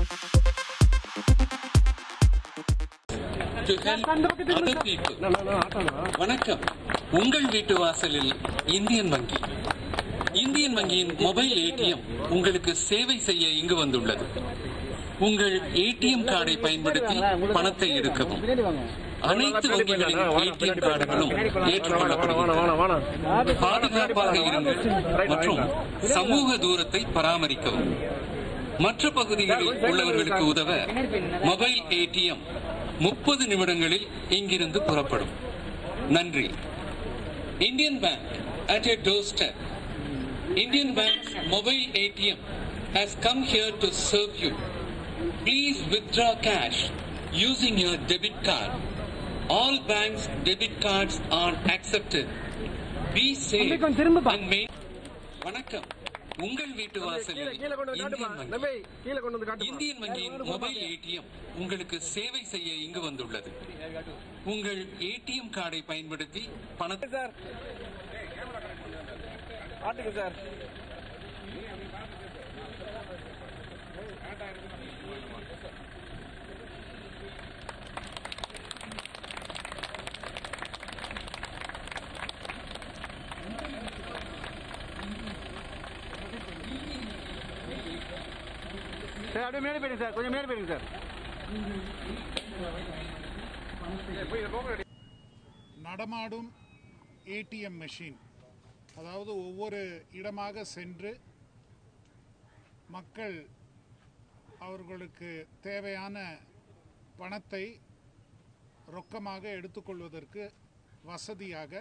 To help other people. வணக்கம். உங்கள் வீட்டு வாசலில் இந்தியன் வங்கி. இந்தியன் வங்கியின் மொபைல் ஏடிஎம் உங்களுக்கு சேவை செய்ய இங்கு வந்துள்ளது. உங்கள் ஏடிஎம் கார்டை பயன்படுத்தி பணத்தை எடுக்கவும். அனைத்து வங்கிகளின் ஏடிஎம் கார்டுகளும் ஏற்றுக்கொள்ளப்படுகின்றன. பாதுகாப்பாக இருங்கள் மற்றும் சமூக தூரத்தை பராமரிக்கவும். மற்ற பகுதிகளில் உள்ளவர்களுக்கு உதவ மொபைல் ஏடிஎம் 30 நிமிடங்களில் இங்கிருந்து புறப்படும். நன்றி. Indian bank at your doorstep. Indian Bank's mobile ATM has come here to serve you. Please withdraw cash using your debit card. All banks' debit cards are accepted. Be safe and may. வணக்கம். உங்கள் வீட்டு வாசலில் Indian வங்கியின் mobile ATM உங்களுக்கு சேவை செய்ய இங்கு வந்துள்ளது. உங்கள் ஏடிஎம் கார்டை பயன்படுத்தி பணத்தை அப்படியே மேலே போயிருங்க சார், கொஞ்சம் மேலே போயிருங்க சார். நடமாடும் ஏடிஎம் மெஷின், அதாவது ஒவ்வொரு இடமாக சென்று மக்கள் அவர்களுக்கு தேவையான பணத்தை ரொக்கமாக எடுத்துக்கொள்வதற்கு வசதியாக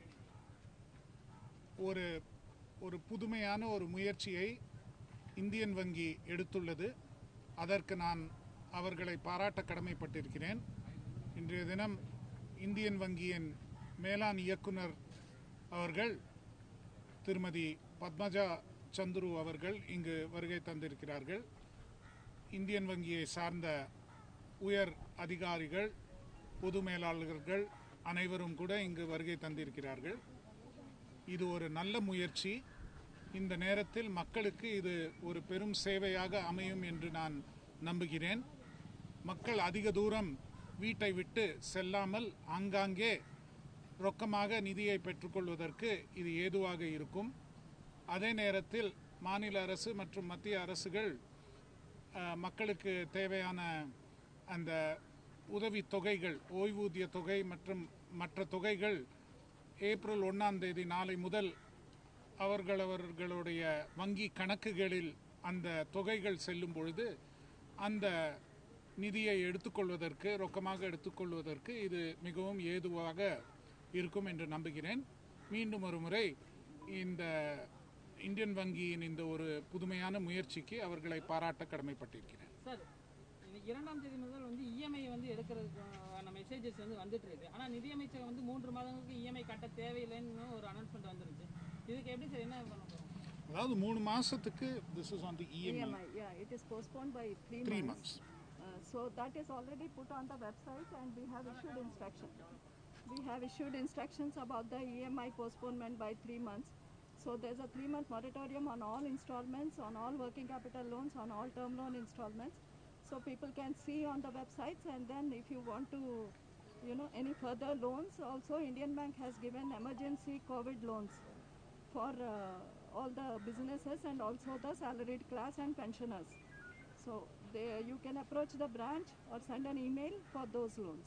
ஒரு புதுமையான ஒரு முயற்சியை இந்தியன் வங்கி எடுத்துள்ளது. அதற்கு நான் அவர்களை பாராட்ட கடமைப்பட்டிருக்கிறேன். இன்றைய தினம் இந்தியன் வங்கியின் மேலாண் இயக்குனர் அவர்கள் திருமதி பத்மஜா சந்துரு அவர்கள் இங்கு வருகை தந்திருக்கிறார்கள். இந்தியன் வங்கியை சார்ந்த உயர் அதிகாரிகள், பொது மேலாளர்கள் அனைவரும் கூட இங்கு வருகை தந்திருக்கிறார்கள். இது ஒரு நல்ல முயற்சி. இந்த நேரத்தில் மக்களுக்கு இது ஒரு பெரும் சேவையாக அமையும் என்று நான் நம்புகிறேன். மக்கள் அதிக தூரம் வீட்டை விட்டு செல்லாமல் ஆங்காங்கே ரொக்கமாக நிதியை பெற்றுக்கொள்வதற்கு இது ஏதுவாக இருக்கும். அதே நேரத்தில் மாநில அரசு மற்றும் மத்திய அரசுகள் மக்களுக்கு தேவையான அந்த உதவி தொகைகள், ஓய்வூதிய தொகை மற்றும் மற்ற தொகைகள் ஏப்ரல் 1ஆம் தேதி நாளை முதல் அவர்களுடைய வங்கி கணக்குகளில் அந்த தொகைகள் செல்லும் பொழுது அந்த நிதியை எடுத்துக்கொள்வதற்கு, ரொக்கமாக எடுத்துக்கொள்வதற்கு இது மிகவும் ஏதுவாக இருக்கும் என்று நம்புகிறேன். மீண்டும் ஒரு முறை இந்த இந்தியன் வங்கியின் இந்த ஒரு புதுமையான முயற்சிக்கு அவர்களை பாராட்ட கடமைப்பட்டிருக்கிறேன். சார், 2ஆம் தேதி முதல் இஎம்ஐ எடுக்கிறதுக்கான மெசேஜஸ் வந்துட்டு இருக்கு. ஆனால் நிதியமைச்சர் 3 மாதங்களுக்கு இஎம்ஐ கட்ட தேவையில்லைன்னு ஒரு அனௌன்ஸ்மெண்ட் வந்துருச்சு. இதுக்கு எப்படி சார் என்ன பண்ண போறோம்? அதாவது 3 மாசத்துக்கு this is on the EMI. Yeah, it is postponed by 3 months. So that is already put on the website and we have issued instructions. We have issued instructions about the EMI postponement by 3 months. So there's a 3-month moratorium on all installments, on all working capital loans, on all term loan installments. So people can see on the websites, and then if you want to, any further loans, also Indian Bank has given emergency COVID loans for all the businesses and also the salaried class and pensioners. So you can approach the branch or send an email for those loans.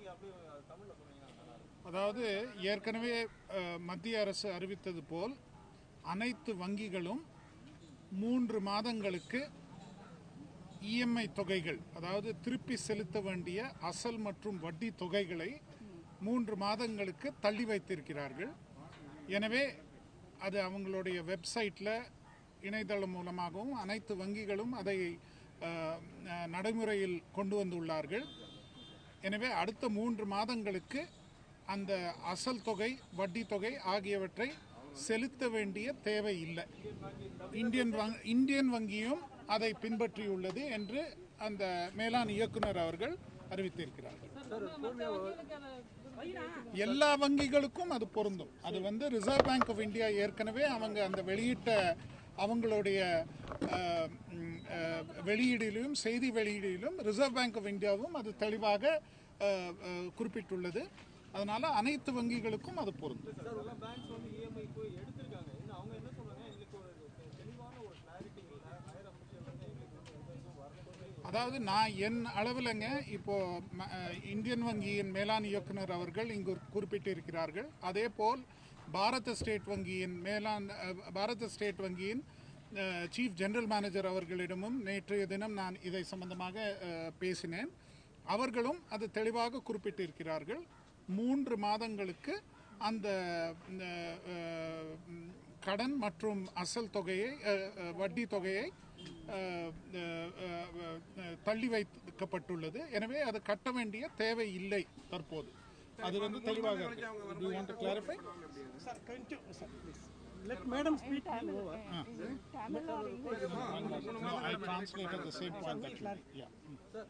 அதாவது ஏற்கனவே மத்திய அரசு அறிவித்தது போல் அனைத்து வங்கிகளும் 3 மாதங்களுக்கு EMI தொகைகள், அதாவது திருப்பி செலுத்த வேண்டிய அசல் மற்றும் வட்டி தொகைகளை 3 மாதங்களுக்கு தள்ளி வைத்திருக்கிறார்கள். எனவே அது அவங்களுடைய வெப்சைட்டில், இணையதளம் மூலமாகவும் அனைத்து வங்கிகளும் அதை நடைமுறையில் கொண்டு வந்துள்ளார்கள். எனவே அடுத்த 3 மாதங்களுக்கு அந்த அசல் தொகை, வட்டி தொகை ஆகியவற்றை செலுத்த வேண்டிய தேவை இல்லை. இந்தியன் வங்கியும் அதை பின்பற்றியுள்ளது என்று அந்த மேலாண் இயக்குனர் அவர்கள் அறிவித்திருக்கிறார்கள். எல்லா வங்கிகளுக்கும் அது பொருந்தும். அது ரிசர்வ் பேங்க் ஆஃப் இந்தியா ஏற்கனவே அவங்க அந்த வெளியிட்ட அவங்களுடைய வெளியீடிலும் செய்தி வெளியீடிலும் ரிசர்வ் பேங்க் ஆஃப் இந்தியாவும் அது தெளிவாக குறிப்பிட்டுள்ளது. அதனால அனைத்து வங்கிகளுக்கும் அது பொருந்தும். அதாவது நான் என் அளவில்ங்க இப்போ இந்தியன் வங்கியின் மேலாண் இயக்குனர் அவர்கள் இங்கு குறிப்பிட்டிருக்கிறார்கள். அதே போல் பாரத ஸ்டேட் வங்கியின் சீஃப் ஜெனரல் மேனேஜர் அவர்களிடமும் நேற்றைய தினம் நான் இதை சம்பந்தமாக பேசினேன். அவர்களும் அது தெளிவாக குறிப்பிட்டிருக்கிறார்கள். 3 மாதங்களுக்கு அந்த கடன் மற்றும் அசல் தொகையை வட்டி தொகையை தள்ளி வைக்கப்பட்டுள்ளது. எனவே அது கட்ட வேண்டிய தேவை இல்லை தற்போது. அது தெளிவாக Let Madam speak. Tamil or English? No, I translated the same point that you did. Yeah.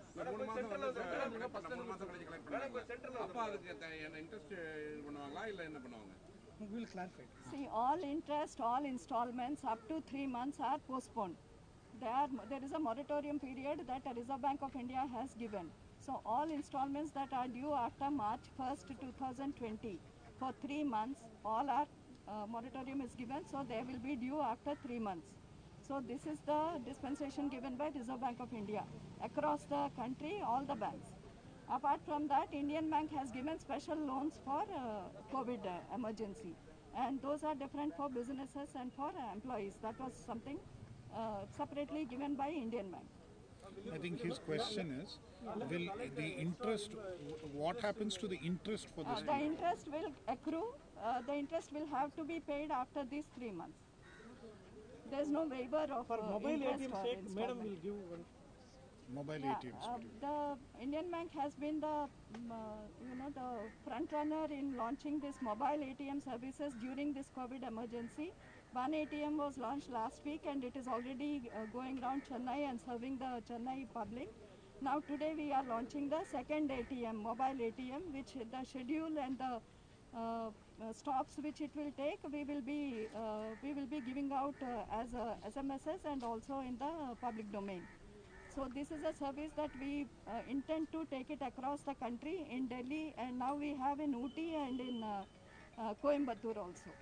We'll clarify. See, all interest, all installments up to 3 months are postponed. There is a moratorium period that the Reserve Bank of India has given. So all installments that are due after March 1st, 2020 for 3 months, all are moratorium is given, so they will be due after 3 months. So this is the dispensation given by Reserve Bank of India across the country, all the banks. Apart from that, Indian Bank has given special loans for COVID emergency, and those are different for businesses and for employees. That was something separately given by Indian Bank. I think his question is, will the interest, what happens to the interest for this? The interest will accrue. The interest will have to be paid after these 3 months. There is no waiver of For mobile interest ATM or sake, Madam installment. will give one. Mobile ATMs. The Indian Bank has been the the front runner in launching this mobile ATM services during this COVID emergency. One ATM was launched last week, and it is already going around Chennai and serving the Chennai public. Now today we are launching the second ATM, mobile ATM, which the schedule and the stops which it will take, we will be giving out as SMSs and also in the public domain. So this is a service that we intend to take it across the country in Delhi, and now we have in Ooty and in Coimbatore also.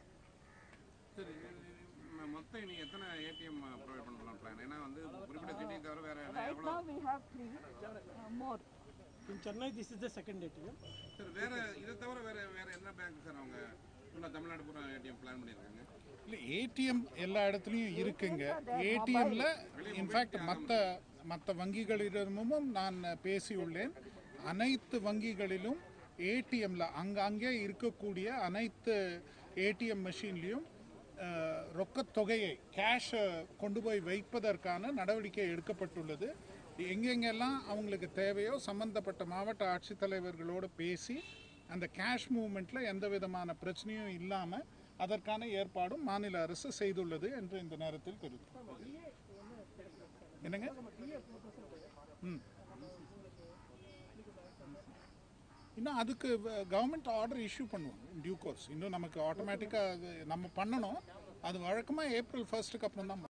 Right now we have 3 more. In Chennai, this is the second ATM. ATM எல்லா இடத்துலையும் இருக்குங்க. ஏடிஎம்ல in fact மற்ற வங்கிகளிடமும் நான் பேசியுள்ளேன். அனைத்து வங்கிகளிலும் ஏடிஎம்ல அங்கே இருக்கக்கூடிய அனைத்து ஏடிஎம் மெஷின்லையும் ரொக்கத் தொகையை கேஷை கொண்டு போய் வைப்பதற்கான நடவடிக்கை எடுக்கப்பட்டுள்ளது. எங்கெங்கெல்லாம் அவங்களுக்கு தேவையோ சம்பந்தப்பட்ட மாவட்ட ஆட்சித்தலைவர்களோடு பேசி அந்த கேஷ் மூவ்மெண்ட்டில் எந்த விதமான பிரச்சனையும் இல்லாமல் அதற்கான ஏற்பாடும் மாநில அரசு செய்துள்ளது என்று இந்த நேரத்தில் தெரிவித்தோம். என்னங்க? இன்னும் அதுக்கு கவர்மெண்ட் ஆர்டர் இஷ்யூ பண்ணுவோம் டியூ கோர்ஸ். இன்னும் நமக்கு ஆட்டோமேட்டிக்காக நம்ம பண்ணணும். அது வழக்கமாக April 1st அப்புறம் தான்.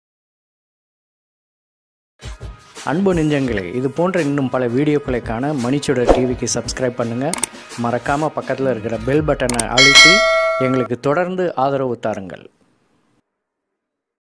அன்பு நெஞ்சங்களே, இது போன்ற இன்னும் பல வீடியோக்களை காண மணிச்சுடர் டிவிக்கு சப்ஸ்கிரைப் பண்ணுங்கள். மறக்காமல் பக்கத்தில் இருக்கிற பெல் பட்டனை அழுத்தி எங்களுக்கு தொடர்ந்து ஆதரவு தாருங்கள்.